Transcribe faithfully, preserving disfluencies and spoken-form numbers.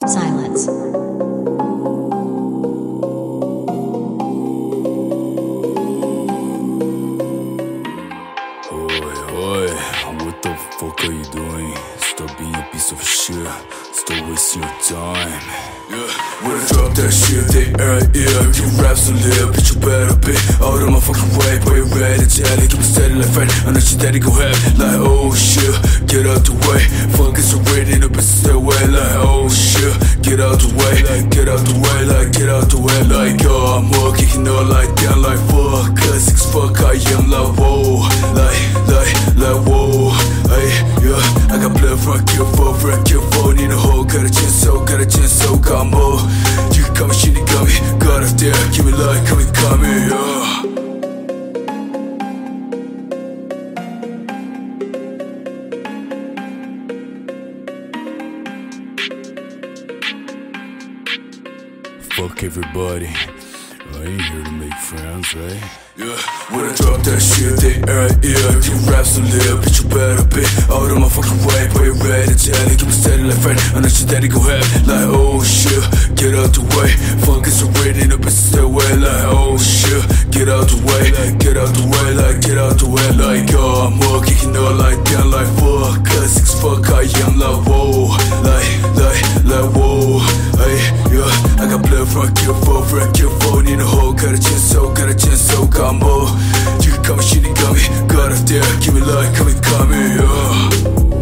Silence. What the fuck are you doing? Stop being a piece of shit. Stop wasting your time. Yeah, when I drop that shit, they air ear. You rap so little, bitch, you better be out of my fucking way. Boy, you ready to tell it, keep it steady like Fred. I know your daddy go ahead, like oh shit, get out the way. Fuck it's already in the bitch stay away, like oh shit, get out the way, like get out the way, like get out the way, like oh I'm more kicking out like down, like fuck, cause it's fuck I am like whoa, like like like whoa, hey yeah, I got blood from kill for, from kill for, need a hole, got a chin so, got a chin so, got more. You can call me shinigami, got up there, give me life, come and kame, yeah. Fuck everybody, I ain't here to make friends, right? Yeah, when I drop that shit, they air ear. You rap so little, bitch, you better be out of my fucking way. Boy, you ready to tell it, keep it steady like Fred. I know your daddy go ahead, like oh shit, get out the way. Fuck it's already in the bitch stay away, like oh shit, get out the way, like get out the way, like get out the way, like oh I'm more kicking out like down, like fuck, cause it's fuck I am like whoa, like like like whoa, hey yeah, I got blood from kill for, from kill for, need a hole, got a chin so, got a chin so, got more. You can call me shinigami, got up there, give me life, come and kame, yeah.